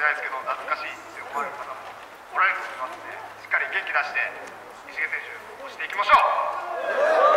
ないですけど、懐かしいって思われる方もおられると思いますので、しっかり元気出して石毛選手押していきましょう。